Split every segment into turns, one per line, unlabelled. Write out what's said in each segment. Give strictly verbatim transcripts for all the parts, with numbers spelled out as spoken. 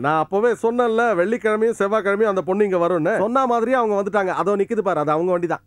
நான் அப்பவே சொன்னேன்ல வெள்ளிக்கிழமையும் செவ்வாய்க்கிழமையும் அந்த பொண்ணு இங்க வரும்னு. சொன்ன மாதிரியே அவங்க வந்துட்டாங்க. அதோ நிக்குது பாரு, அது அவங்க வண்டி தான்.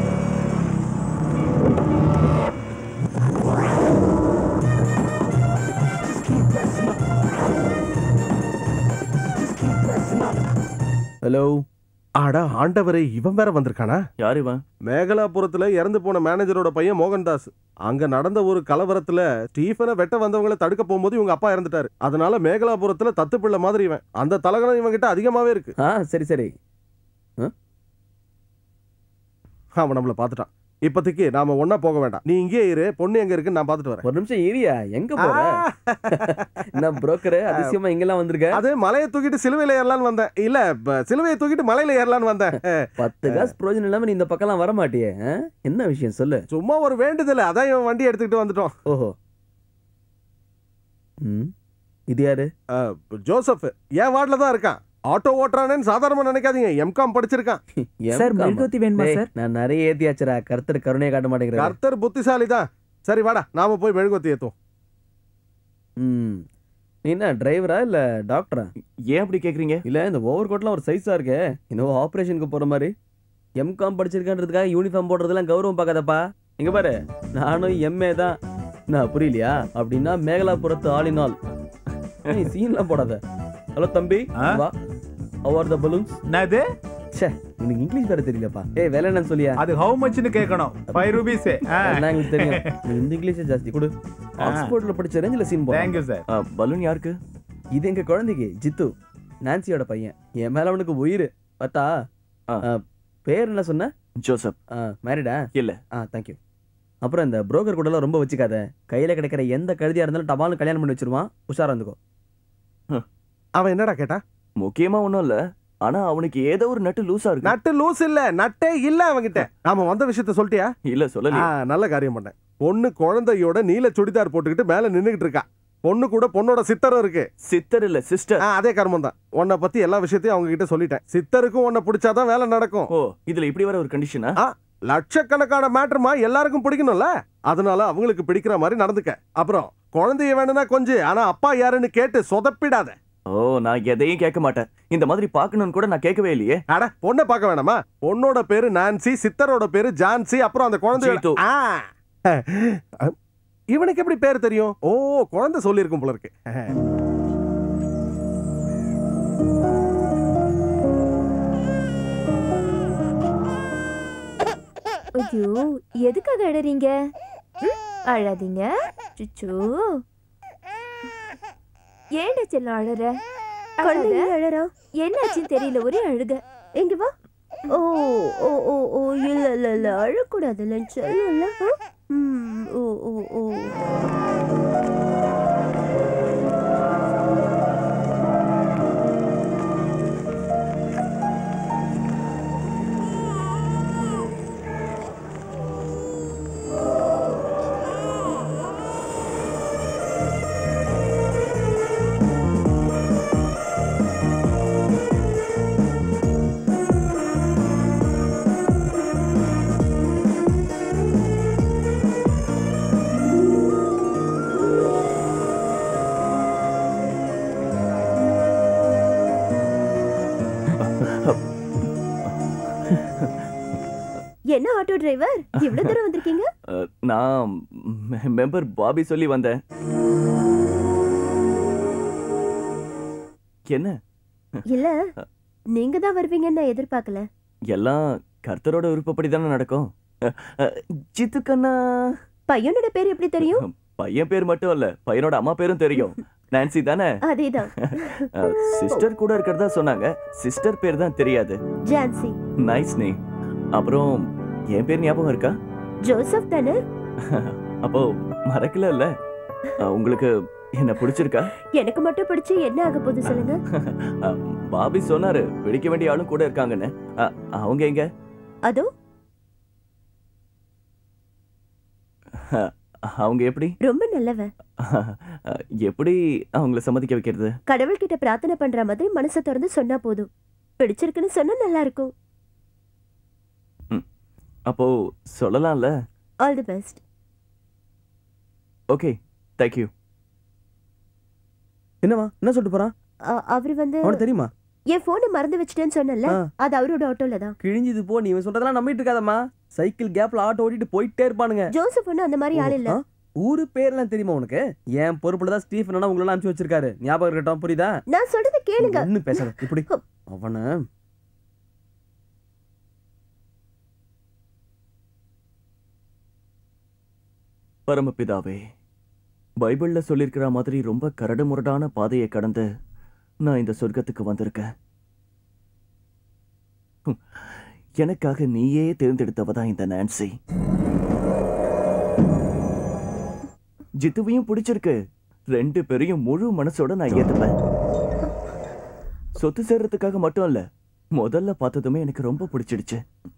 ஹலோ.
ஆடா ஆண்டவரே, இவன் வேற வந்திருக்கானா?
யார் இவன்?
மேகலாபுரத்துல இறந்து போன மேனேஜரோட பையன் மோகன்தாஸ். அங்க நடந்த ஒரு கலவரத்துல ஸ்டீஃபனை வெட்ட வந்தவங்களை தடுக்க போகும்போது இவங்க அப்பா இறந்துட்டாரு. அதனால மேகலாபுரத்துல தத்து பிள்ளை மாதிரி இவன். அந்த தலகணம் இவன் கிட்ட அதிகமாவே இருக்கு.
ஆ சரி சரி.
அவன் நம்மள பாத்துட்டான். இப்போதைக்கு நாம ஒன்னா போக வேண்டாம். நீ இங்கே இரு, பொண்ணு எங்க இருக்குன்னு நான் பாத்துட்டு வரேன்.
ஒரு நிமிஷம் ஏரியா, எங்க போற? நான் புரோக்கர் அதிசயமா இங்கெல்லாம் வந்திருக்க.
அது மலையை தூக்கிட்டு சிலுவையில ஏறலான்னு வந்தேன். இல்ல சிலுவையை தூக்கிட்டு மலையில ஏறலான்னு வந்தேன்.
பத்து காசு பிரயோஜனம் இல்லாம நீ இந்த பக்கம்லாம் வர மாட்டியே. என்ன விஷயம் சொல்லு.
சும்மா ஒரு வேண்டுதல், அதான் இவன் வண்டி எடுத்துக்கிட்டு வந்துட்டோம்.
ஓஹோ. ம், இது யாரு?
ஜோசப். என் வார்டுல தான் இருக்கான். ஆட்டோ ஓட்டுறானேன்னு சாதாரணமா நினைக்காதீங்க, எம்காம் படிச்சிருக்கான்.
சார் மெழுகுவர்த்தி வேணுமா சார்?
நான் நிறைய ஏத்தியாச்சுரா. கர்த்தர் கருணையை காட்ட மாட்டேங்கிறார்.
கர்த்தர் புத்திசாலி தான். சரி வாடா, நாம போய் மெழுகுவர்த்தி ஏத்துவோம்.
ம், நீ என்ன டிரைவரா இல்ல டாக்டரா?
ஏன் அப்படி கேக்குறீங்க?
இல்ல இந்த ஓவர் கோட்லாம் ஒரு சைஸா இருக்கே, இன்னும் ஆபரேஷனுக்கு போற மாதிரி. எம்காம் படிச்சிருக்கான்றதுக்காக யூனிஃபார்ம் போடுறதெல்லாம் கௌரவம் பார்க்காதப்பா. இங்க பாரு, நானும் எம்ஏ தான். நான் புரியலையா? அப்படின்னா மேகலாபுரத்து ஆளினால் நீ சீன்லாம் போடாத. ஹலோ தம்பி, வா. How are the balloons?
என்னது?
ச்சே, எனக்கு இங்கிலீஷ் வேற தெரியலப்பா. ஏய் வேலை என்னன்னு சொல்லியா?
அது how muchனு கேட்கணும். five rupees.
நான் உங்களுக்கு தெரியும். நீ இந்த இங்கிலீஷே ஜாஸ்தி கொடு. ஆக்ஸ்போர்ட்ல படிச்ச ரேஞ்சில சீன் போடு.
Thank you sir.
பலூன் யாருக்கு?
இது எங்க குழந்தைக்கு, ஜித்து. நான்சியோட பையன். என் மேல அவனுக்கு உயிர். பார்த்தா? பேர் என்ன சொன்ன?
ஜோசப்.
மேரிடா?
இல்ல.
ஆ thank you. அப்புறம் இந்த புரோக்கர் கூட எல்லாம் ரொம்ப வச்சுக்காத. கையில கிடைக்கிற எந்த கழுதியா இருந்தாலும் டபால்னு கல்யாணம் பண்ணி வச்சிருவான். உஷாரா இருந்துக்கோ.
அவன் என்னடா கேட்டா?
முக்கியமா ஒண்ணும் இல்ல, ஆனா அவனுக்கு ஏதோ ஒரு நட்டு லூசா இருக்கு.
நட்டு லூஸ் இல்ல, நட்டே இல்ல அவன்கிட்ட. நாம வந்த விஷயத்த சொல்லிட்டியா?
இல்ல சொல்லல.
நல்ல காரியம் பண்ணேன். பொண்ணு குழந்தையோட நீல சுடிதார் போட்டுக்கிட்டு மேல நின்னுகிட்டு இருக்கா. பொண்ணு கூட பொண்ணோட சித்தரும் இருக்கு.
சித்தர் இல்ல சிஸ்டர்.
அதே கர்மம் தான். உன்னை பத்தி எல்லா விஷயத்தையும் அவங்க கிட்ட சொல்லிட்டேன். சித்தருக்கும் உன்னை பிடிச்சாதான் வேலை நடக்கும்.
ஓ, இதுல இப்படி வர ஒரு கண்டிஷனா?
லட்சக்கணக்கான மேட்டர்மா எல்லாருக்கும் பிடிக்கணும்ல, அதனால அவங்களுக்கு பிடிக்கிற மாதிரி நடந்துக்க. அப்புறம் குழந்தைய வேணும்னா கொஞ்சம், ஆனா அப்பா யாருன்னு கேட்டு சொதப்பிடாத.
ஓ, நான் எதையும் கேட்க மாட்டேன். இந்த மாதிரி பாக்கணும்னு கூட நான் கேட்கவே இல்லையே.
அட, பொண்ணை பார்க்க வேணாமா? பொண்ணோட பேரு நான்சி, சித்தரோட பேரு ஜான்சி, அப்புறம் அந்த குழந்தை. இவனுக்கு எப்படி பேர் தெரியும்? ஓ, குழந்தை சொல்லியிருக்கும் போல இருக்கு.
ஐயோ, எதுக்காக அழறீங்க? அழாதீங்க. சுச்சு, ஏன்டா செல்லம் அழற? குழந்தை அழறா? என்னாச்சுன்னு தெரியல, ஒரே அழுக. எங்க வா. ஓ ஓ ஓ ஓ இல்ல இல்ல இல்ல அழக்கூடாதுல்ல செல்லம்ல. ம் ஓ ஓ ஓ என்ன ஆட்டோ டிரைவர், இவ்வளவு தூரம் வந்திருக்கீங்க?
நான் மெம்பர் பாபி சொல்லி வந்தேன். என்ன?
இல்ல, நீங்க தான் வருவீங்கன்னு நான் எதிர்பார்க்கல.
எல்லாம் கர்த்தரோட விருப்பப்படி தானே நடக்கும். ஜித்துக்கண்ணா.
பையனோட பேர் எப்படி தெரியும்?
பையன் பேர் மட்டும் இல்ல, பையனோட அம்மா பேரும் தெரியும். நான்சி தானே?
அதேதான்.
சிஸ்டர் கூட இருக்கிறதா சொன்னாங்க. சிஸ்டர் பேர் தான் தெரியாது.
ஜான்சி.
Nice name. அப்புறம் என் பேர் ஞாபகம் இருக்கா?
ஜோசப் தானே?
அப்போ மறக்கல இல்ல? உங்களுக்கு என்ன பிடிச்சிருக்கா?
எனக்கு மட்டும் பிடிச்சு என்ன ஆக போகுது சொல்லுங்க.
பாபி சொன்னாரு பிடிக்க வேண்டிய ஆளும் கூட இருக்காங்கன்னு. அவங்க எங்க?
அதோ.
அவங்க எப்படி?
ரொம்ப நல்லவ.
எப்படி அவங்கள சம்மதிக்க வைக்கிறது?
கடவுள்கிட்ட பிரார்த்தனை பண்ற மாதிரி மனசை திறந்து சொன்னா போதும். பிடிச்சிருக்குன்னு சொன்னா நல்லா இருக்கும்.
அப்போ சொல்லலாம்ல?
All the best.
Okay, thank you.
என்னவா என்ன சொல்லிட்டு போறான்?
அவர் வந்து
அவனுக்கு தெரியுமா?
என் போனை மறந்து வச்சிட்டேன்னு சொன்னல,
ஆ.
அது அவரோட ஆட்டோல தான்.
கிழிஞ்சது போ, நீ இவன் சொல்றதெல்லாம் நம்பிட்டு இருக்காதம்மா. சைக்கிள் கேப்ல ஆட்டோ ஓட்டிட்டு போயிட்டே இருப்பானுங்க.
ஜோசப் ஒன்னும் அந்த மாதிரி ஆள் இல்ல.
ஆ? ஊரு பேர்லாம் தெரியுமா உனக்கு? என் பொறுப்புல தான் ஸ்டீஃபன் அண்ணா உங்களெல்லாம் அனுப்பிச்சு வச்சிருக்காரு. ஞாபகம் இருக்கட்டும், புரியுதா?
நான் சொல்றத கேளுங்க.
ஒன்னும் பேசாத. இப்படி அவன
பரமபிதாவே, பைபிள்ல சொல்லியிருக்கிற மாதிரி ரொம்ப கரடு முரடான பாதையை கடந்து நான் இந்த சொர்க்கத்துக்கு வந்திருக்கேன். ஹம், எனக்காக நீயே தேர்ந்தெடுத்தவ தான் இந்த நான்சி. ஜித்துவையும் பிடிச்சிருக்கு. ரெண்டு பேரையும் முழு மனசோட நான் ஏத்துப்பேன். சொத்து சேர்றதுக்காக மட்டும் இல்ல, முதல்ல பார்த்ததுமே எனக்கு ரொம்ப பிடிச்சிடுச்சு.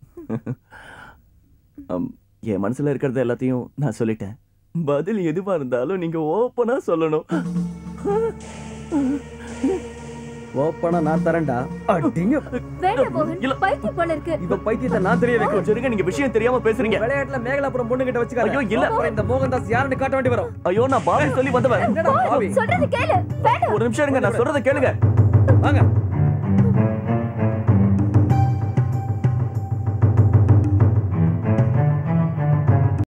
அம், என் மனசுல இருக்கிறது எல்லாத்தையும் நான் சொல்லிட்டேன். பதில் எதுவா இருந்தாலும் நீங்க ஓப்பனா சொல்லணும்.
ஓப்பனா நான் தரேன்டா. அடிங்க.
வேண்டாம் மோகன்,
இல்ல.
பைத்தியம் போல இருக்கு.
இவ பைத்தியத்தை நான் தெரிய வைக்க
கொஞ்சம் இருங்க, நீங்க விஷயம் தெரியாம பேசுறீங்க.
விளையாட்டுல மேகலாபுரம் பொண்ணு கிட்ட வச்சுக்காத.
ஐயோ, இல்ல.
அப்புறம் இந்த மோகன்தாஸ் யாருன்னு காட்ட வேண்டி வரும்.
ஐயோ, நான் பாவி சொல்லி வந்தவன்.
என்னடா பாவி?
சொல்றது கேளு. வேண்டாம்.
ஒரு நிமிஷம் இருங்க, நான் சொல்றதை கேளுங்க.
வாங்க.